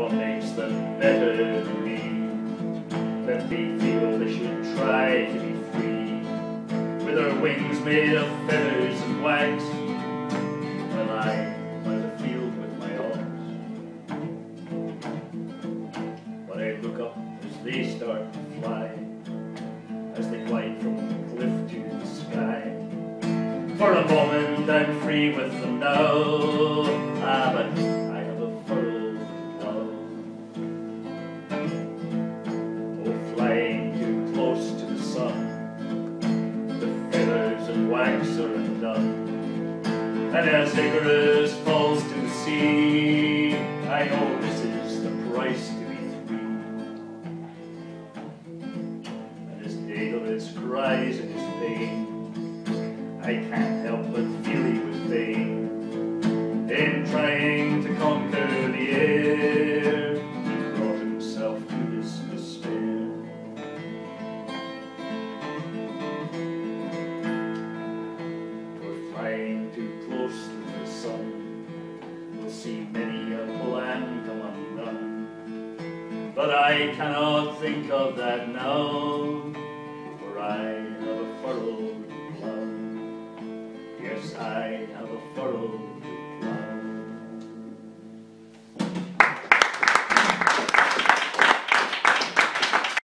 what makes them better than me, that they feel they should try to be free, with their wings made of feathers and wax, while I by the field with my arms. But I look up as they start to fly, as they glide from the cliff to the sky. For a moment I'm free with them now, but I have a furrowed love. Oh, flying too close to the sun, the feathers and wax are undone, and as Icarus falls to the sea, I know this is the price to be free. And as Daedalus cries in his pain, I can't help but feel he was vain in trying to conquer the air. He brought himself to this despair. We're flying too close to the sun, we'll see many a plan come undone, but I cannot think of that now, for I have a furrowed love. Yes, I have a furrowed